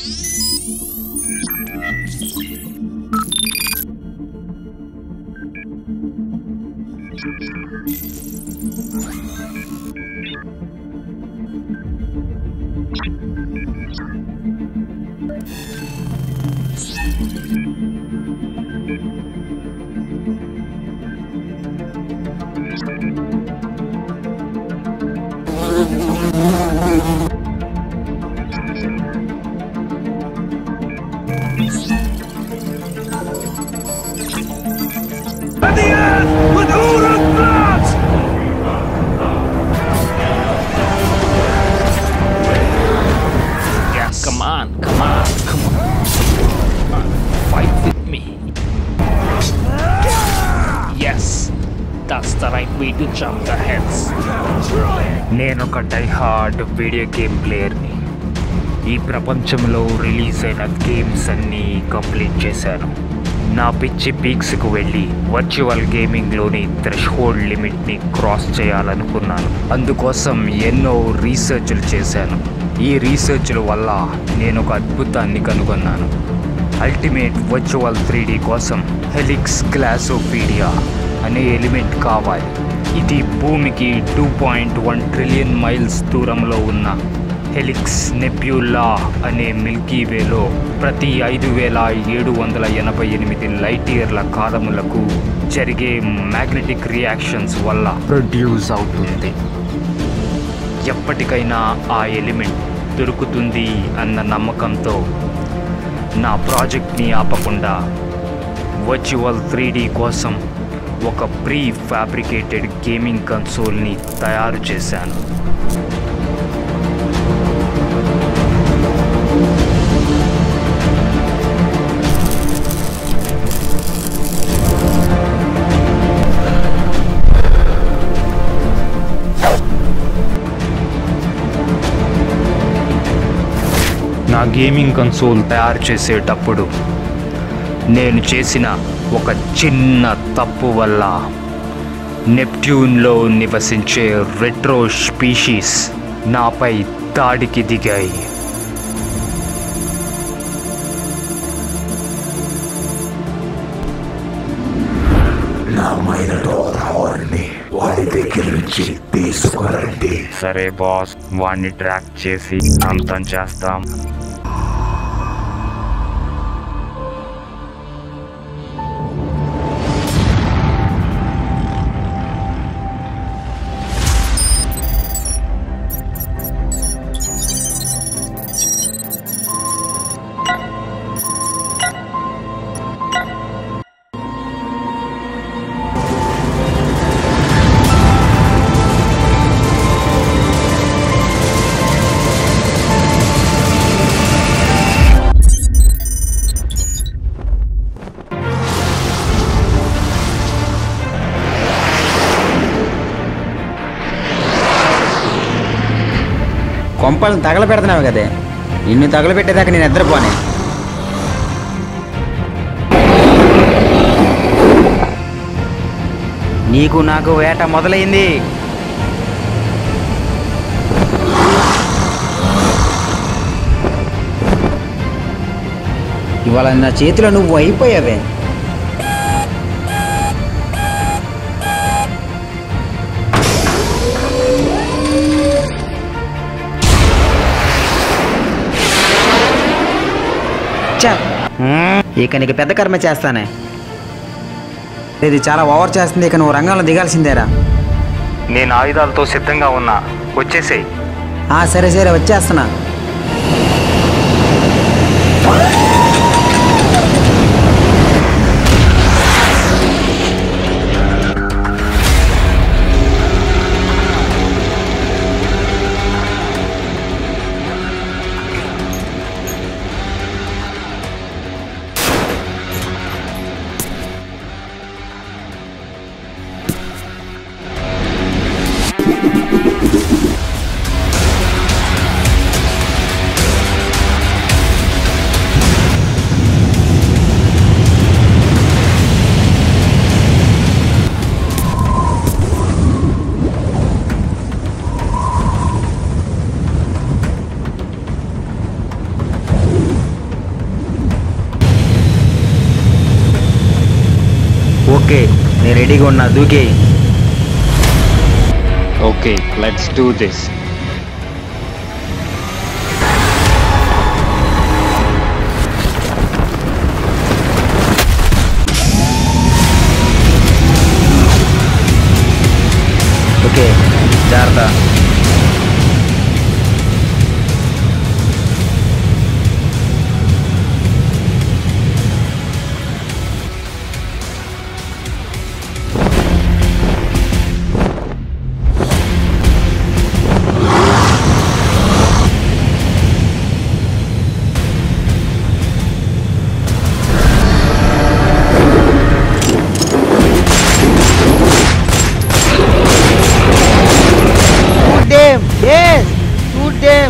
నేను ఒక die-hard video game ప్లేయర్ని. ఈ ప్రపంచంలో రిలీజ్ అయిన గేమ్స్ అన్నీ కంప్లీట్ చేశాను. నా పిచ్చి పీక్స్కు వెళ్ళి వర్చువల్ గేమింగ్లోని థ్రెష్హోల్డ్ లిమిట్ని క్రాస్ చేయాలనుకున్నాను. అందుకోసం ఎన్నో రీసెర్చ్లు చేశాను. ఈ రీసెర్చ్ల వల్ల నేను ఒక అద్భుతాన్ని కనుగొన్నాను. అల్టిమేట్ వర్చువల్ 3D కోసం హెలిక్స్ గ్లాసోపీడియా అనే ఎలిమెంట్ కావాలి. ఇది భూమికి 2.1 ట్రిలియన్ మైల్స్ దూరంలో ఉన్న హెలిక్స్ నెబ్యులా అనే మిల్కీవేలో ప్రతి 5788 లైట్ ఇయర్ల కాలములకు జరిగే మ్యాగ్నెటిక్ రియాక్షన్స్ వల్ల ప్రొడ్యూస్ అవుతుంది. ఎప్పటికైనా ఆ ఎలిమెంట్ దొరుకుతుంది అన్న నమ్మకంతో నా ప్రాజెక్ట్ని ఆపకుండా వర్చువల్ 3D కోసం ఒక ప్రీ ఫ్యాబ్రికేటెడ్ గేమింగ్ కన్సోల్ని తయారు చేశాను. నా గేమింగ్ కన్సోల్ తయారు చేసేటప్పుడు నేను చేసిన ఒక చిన్న తప్పు వల్ల నెప్ట్యూన్లో నివసించే రెట్రో స్పీషీస్ నాపై దాడికి దిగాయి. నా మైనటోర్ హార్న్ని వాడి దగ్గర నుంచి తీసుకురండి. సరే బాస్, వాడిని ట్రాక్ చేసి అంతం చేస్తాం. కొంపలను తగలబెడుతున్నావు కదే, నిన్ను తగలబెట్టేదాకా నేను నిద్రపోనే. నీకు నాకు వేట మొదలైంది. ఇవాళ నా చేతిలో నువ్వు అయిపోయావే. ఇక నీకు పెద్ద కర్మ చేస్తానే. ఇది చాలా ఓవర్ చేస్తుంది. ఇక నువ్వు రంగంలో దిగాల్సిందేరా. నేను ఆయుధాలతో సిద్ధంగా ఉన్నా, వచ్చేసేయ్. సరే సరే వచ్చేస్తున్నా. ఓకే, నేను రెడీగా ఉన్నా, దూకే. Okay, let's do this. Okay, జాగ్రత్త. Yes! Shoot them!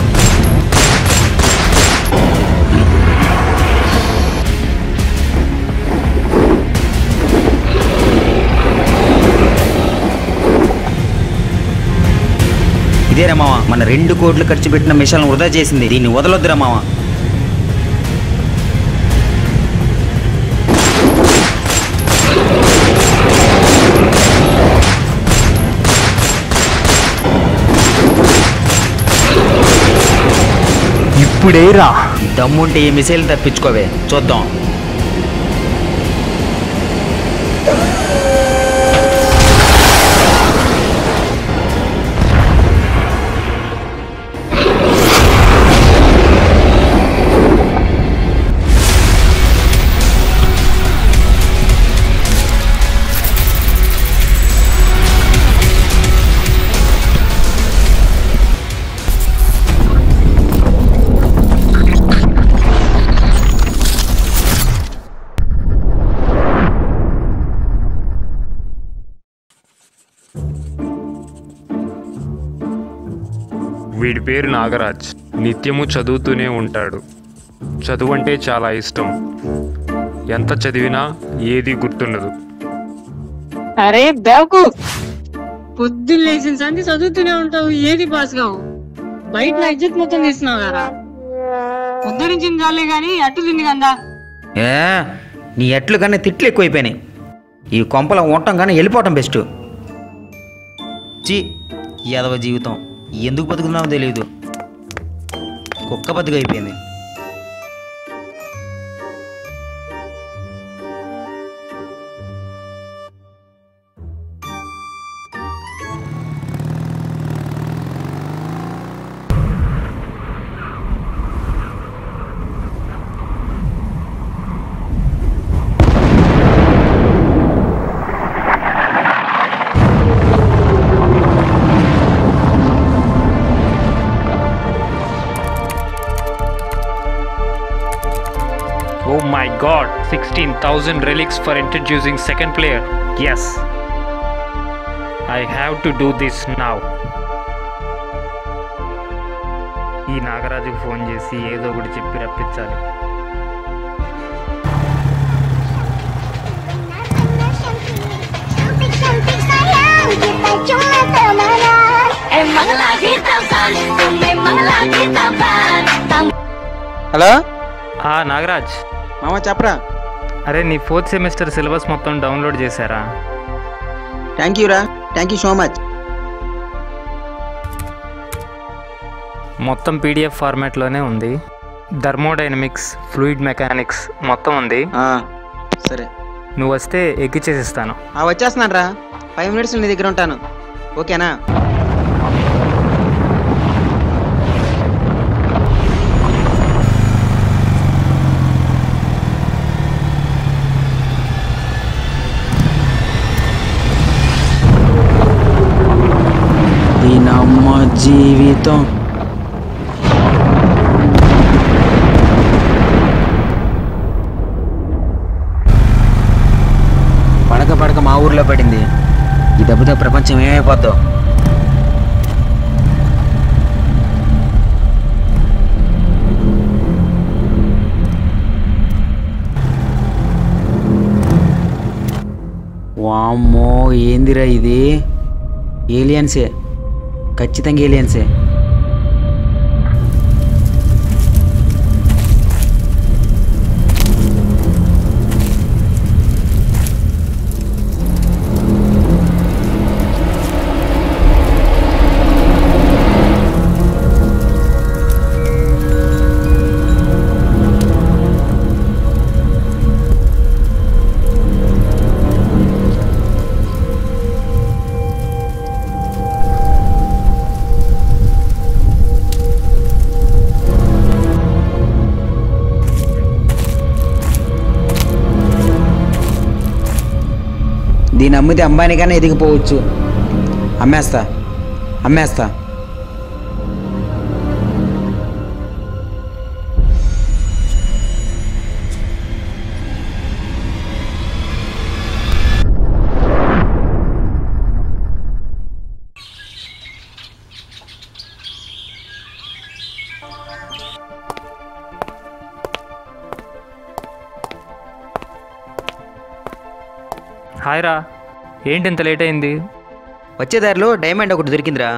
ఇదేరా మామ, మన 2 కోట్లు ఖర్చు పెట్టిన మిషన్ వృధా చేసింది. దీన్ని వదలొద్దురా మామ. ఇప్పుడేరా దమ్ముంటే ఈ మిసైల్ తప్పించుకోవే, చూద్దాం. వీడి పేరు నాగరాజ్. నిత్యము చదువుతూనే ఉంటాడు. చదువు అంటే చాలా ఇష్టం. ఎంత చదివినా ఏది గుర్తుండదు. అరే బేవకు, పొద్దున్న లేచిన సంతి చదువుతూనే ఉంటావు, ఏది పాస్ కావు. బయట నా ఇజ్జత్ మొత్తం తీస్తున్నావు కదా. ఉద్ధరించింది చాలే గాని అట్టు తిండి కందా. ఏ నీ ఎట్లు కానీ తిట్లు ఎక్కువైపోయినాయి. ఈ కొంపలో ఉండటం కానీ వెళ్ళిపోవటం బెస్ట్. యాదవ జీవితం ఎందుకు బతుకుతున్నామో తెలియదు. కుక్క బతుకు అయిపోయింది. Oh my god, 16,000 relics for introducing second player. Yes, I have to do this now. ఈ నాగరాజుకు ఫోన్ చేసి ఏదో ఒకటి చెప్పి రప్పించాలి. హలో నాగరాజ్, మామ చెప్పరా. అరే నీ 4th సెమిస్టర్ సిలబస్ మొత్తం డౌన్లోడ్ చేశారా? థ్యాంక్ యూ రా, థ్యాంక్ యూ సో మచ్. మొత్తం పీడిఎఫ్ ఫార్మాట్లోనే ఉంది. థర్మోడైనమిక్స్, ఫ్లూయిడ్ మెకానిక్స్ మొత్తం ఉంది. సరే, నువ్వు వస్తే ఎక్కిచ్చేసిస్తాను. వచ్చేస్తున్నాను రా. 5 minutes నీ దగ్గర ఉంటాను, ఓకేనా? దీనమ్మ జీవితం. పడక పడక మా ఊర్లో పడింది. ఈ దెబ్బతో ప్రపంచం ఏమైపోద్దో. వామ్మో, ఏందిరా ఇది? ఏలియన్సే, ఖచ్చితంగా ఏలియన్సే. దీన్ని అమ్మితే అంబానీగానే ఎదిగిపోవచ్చు. అమ్మేస్తా. హాయ్ రా, ఏంటి ఇంత లేట్ అయింది? వచ్చేదారిలో డైమండ్ ఒకటి దొరికిందిరా.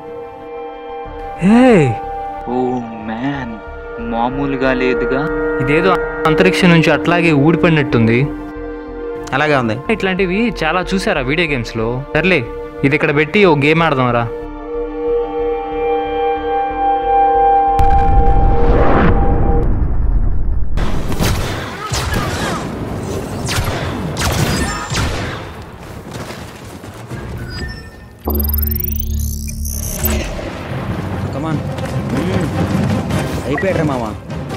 హే, ఓ మ్యాన్, మామూలుగా లేదుగా. ఇదేదో అంతరిక్షం నుంచి అట్లాగే ఊడిపడినట్టుంది. అలాగే ఉంది. ఇట్లాంటివి చాలా చూసారా వీడియో గేమ్స్లో? సర్లే, ఇది ఇక్కడ పెట్టి ఓ గేమ్ ఆడదాం రా. కమాన్. అయిపోయాడ్రా మామ.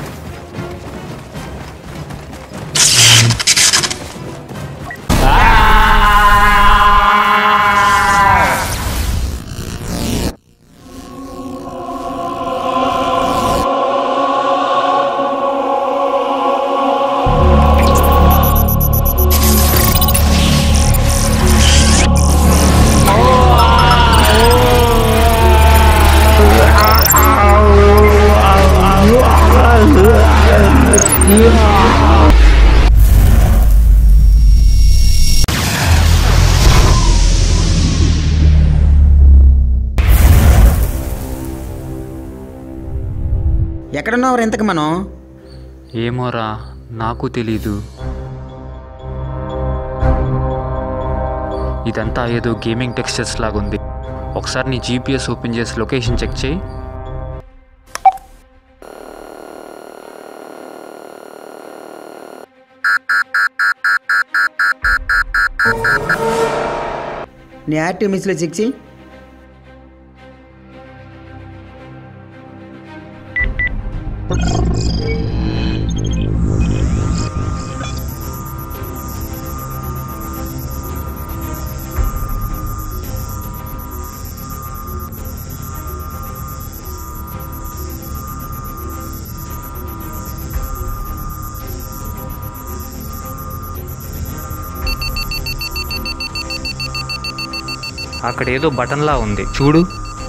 ఎక్కడున్నావు ఇంతకు మనం? ఏమోరా, నాకు తెలీదు. ఇదంతా ఏదో గేమింగ్ టెక్స్చర్స్ లాగుంది. ఒకసారి నీ జీపీఎస్ ఓపెన్ చేసి లొకేషన్ చెక్ చేయి. నీ యాక్టివ్ మిస్లో చెక్ చేయి. అక్కడ ఏదో బటన్లా ఉంది, చూడు.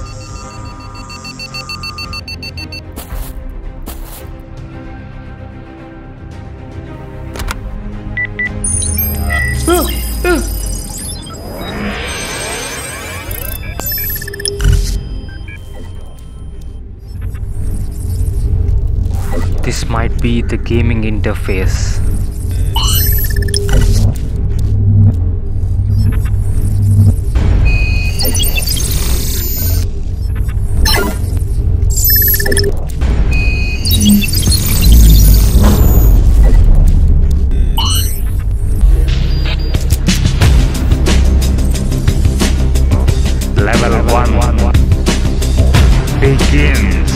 This might be the gaming interface. Level 1 begins.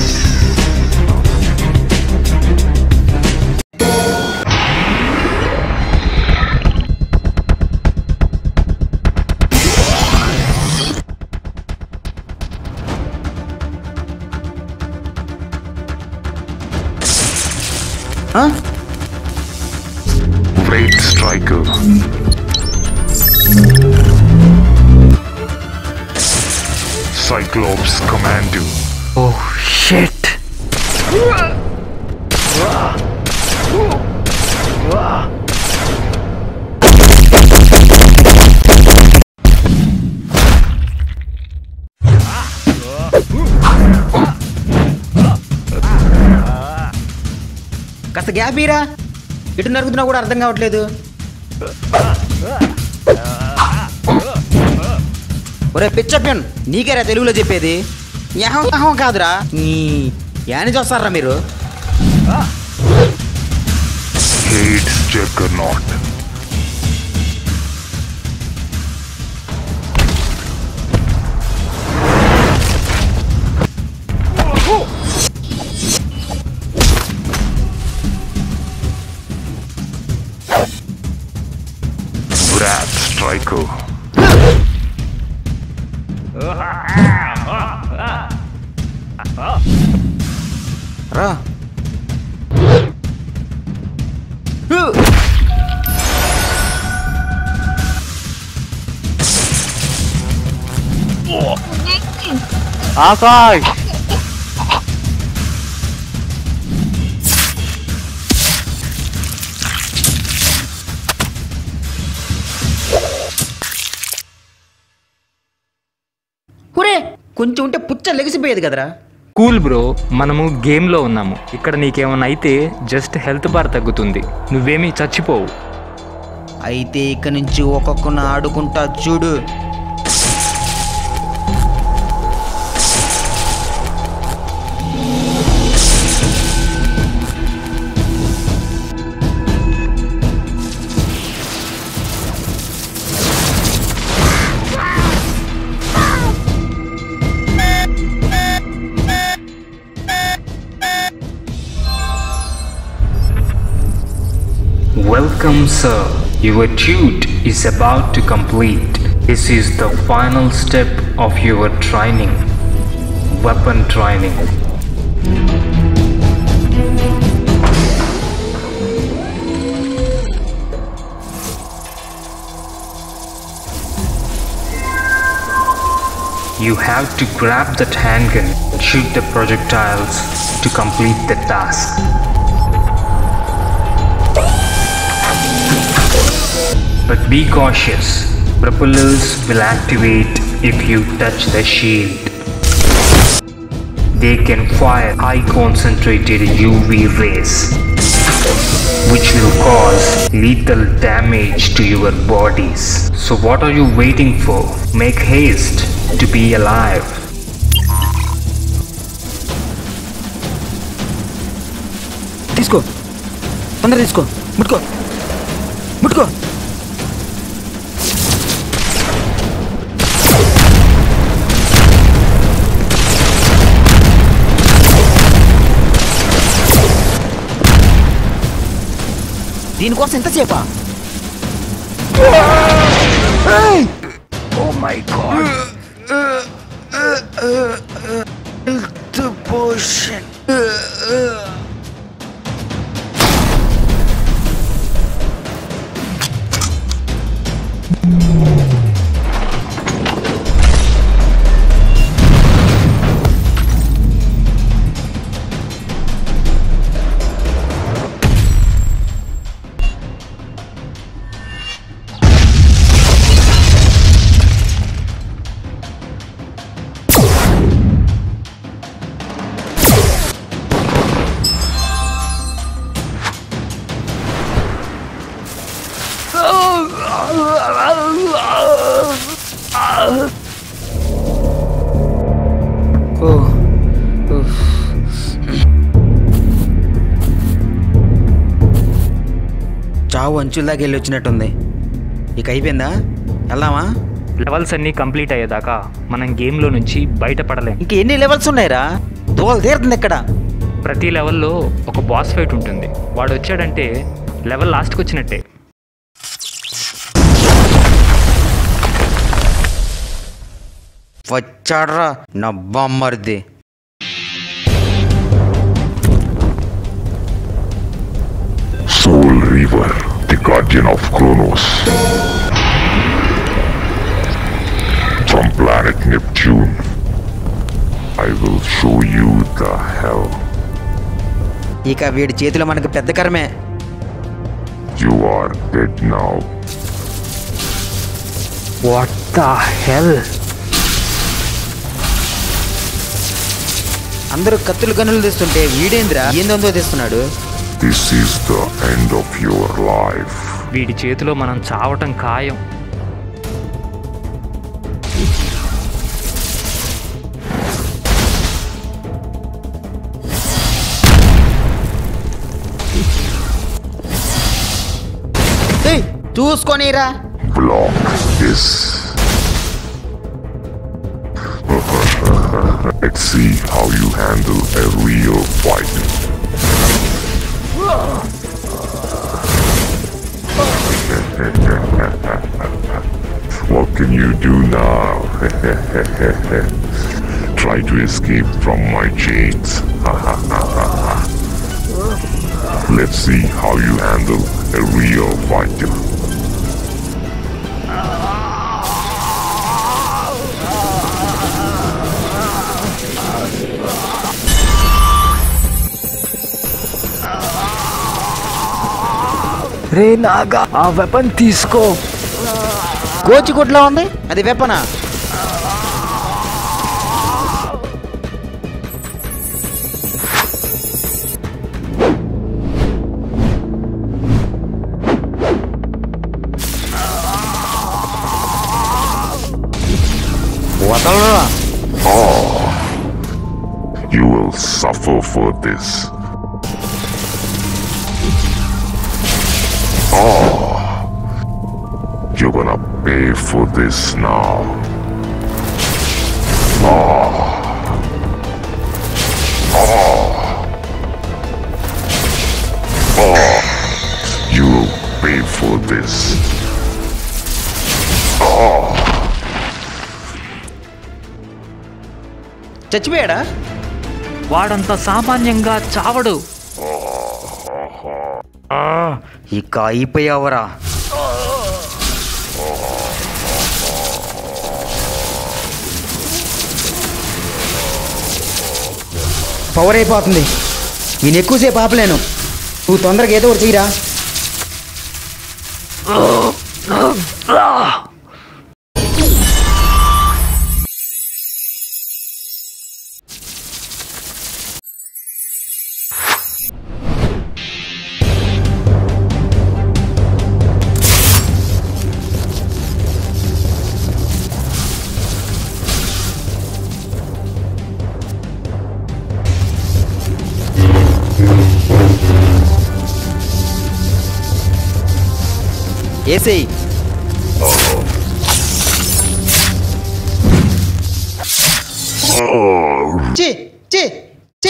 Great Striker. Cyclops command you. Oh shit! కాస్త గ్యాప్ ఇరా. ఎటు నరుగుతున్నా కూడా అర్థం కావట్లేదు. ఒరే పిచ్చప్యన్, నీకేరా తెలుగులో చెప్పేది? యహం యహం కాదురా. యాని చూస్తారా మీరు? Hades Juggernaut. Wrath striker. రా. ఆకాష్ ఒరే కొంచెం ఉంటే పుచ్చ లెగిసిపోయేది కదరా. కూల్ బ్రో, మనము గేమ్లో ఉన్నాము. ఇక్కడ నీకేమన్నా అయితే జస్ట్ హెల్త్ బార్ తగ్గుతుంది, నువ్వేమీ చచ్చిపోవు. అయితే ఇక నుంచి ఒక్కొక్కన ఆడుకుంటా చూడు. Welcome, sir. Your tute is about to complete. This is the final step of your training. Weapon training. You have to grab that handgun and shoot the projectiles to complete the task. But be cautious. Propellers will activate if you touch the shield. They can fire high concentrated UV rays, which will cause lethal damage to your bodies. So what are you waiting for? Make haste to be alive. తీసుకో, తొందర తీసుకో, ముట్టుకో ముట్టుకో. దీనికోసం ఎంతసేపా? Oh my god. Health potion. చావు అంచుల్లాగా వెళ్ళి వచ్చినట్టుంది. ఇక అయిపోయిందా? వెళ్దామా? లెవెల్స్ అన్నీ కంప్లీట్ అయ్యేదాకా మనం గేమ్లో నుంచి బయటపడలేం. ఇంక ఎన్ని లెవెల్స్ ఉన్నాయిరా? దోవలు తీరుతుంది ఇక్కడ. ప్రతి లెవెల్లో ఒక బాస్ ఫైట్ ఉంటుంది. వాడు వచ్చాడంటే లెవెల్ లాస్ట్కి వచ్చినట్టే. వచ్చాడ్రా నా బామ్మర్ది. Soul Reaver, the guardian of Kronos. From planet Neptune, I will show you the hell. ఇక వీడి చేతిలో మనకు పెద్ద కరమే. You are dead now. What the hell? అందరూ కత్తులు గన్నులు తెస్తుంటే వీడేంద్రా ఏందో తెస్తున్నాడు. This is the end of your life. వీడి చేతిలో మనం చావటం ఖాయం. చూసుకొనిరా. Block this. Let's see how you handle a real fight. can you do now? Try to escape from my chains. Let's see how you handle a real fighter. రే నాగా ఆ weapon తీసుకో. గోచిగుడ్లో ఉంది, అది వెపనా? వదలరా. You will suffer for this. You're gonna pay for this now. You will pay for this. చచ్చిపోయాడా? వాడంత సామాన్యంగా చావడు. ఇక అయిపోయావరా. Power అయిపోతుంది, నేను ఎక్కువసేపు ఆపలేను. నువ్వు తొందరగా ఏదో ఒకటి చెయ్యరా. ఏసేయ్. చి చి చి.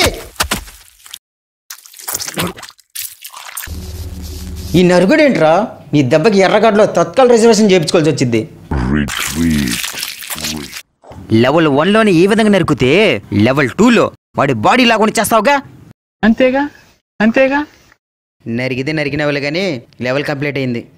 ఈ నరుగుడేంట్రా? నీ దెబ్బకి ఎర్రగడ్డలో తత్కాల రిజర్వేషన్ చేయించుకోవాల్సి వచ్చింది. Retreat. లెవెల్ 1లోని ఈ విధంగా నరుకుతే లెవెల్ 2లో వాడి బాడీ లాగా చేస్తావుగా. అంతేగా అంతేగా. నరికితే నరికినవాళ్ళు కానీ లెవెల్ కంప్లీట్ అయింది.